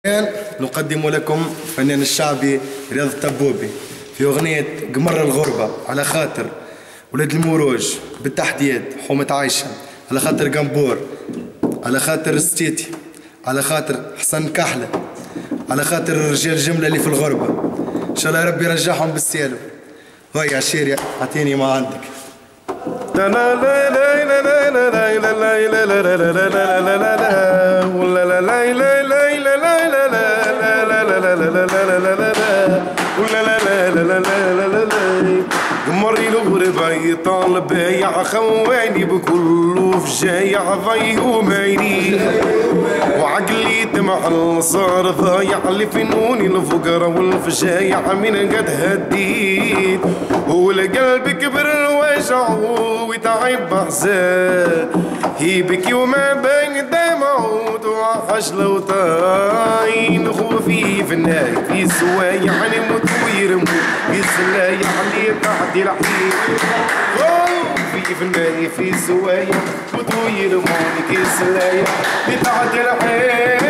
نقدم لكم فنان الشعبي رياض الطبوبي في أغنية قمر الغربة، على خاطر ولاد الموروج بالتحديد، حومة عايشة، على خاطر قنبور، على خاطر ستيتي، على خاطر حسن كحلة، على خاطر الرجال الجملة اللي في الغربة. إن شاء الله ربي يرجعهم بالسالم. هاي عشيري أعطيني ما عندك. لا لا لا لا لا لا لا لا لا لا لا قمري الغربة يطالب يا خواني بكل فجايع ضيوم عيني، وعقلي تمحل صار ضايع لفنوني الفقرا والفجايع من قد هديت، والقلب كبر الوجع ويتعب حزان يبكي وما بين دمعه توحش لو طاين خوفي في النهاية في سوايع نموت ويرموت في سلايع اللي تحت الحديد، خوفي في النهاية في سوايع نموت ويرموت في سلايع اللي تحت الحديد.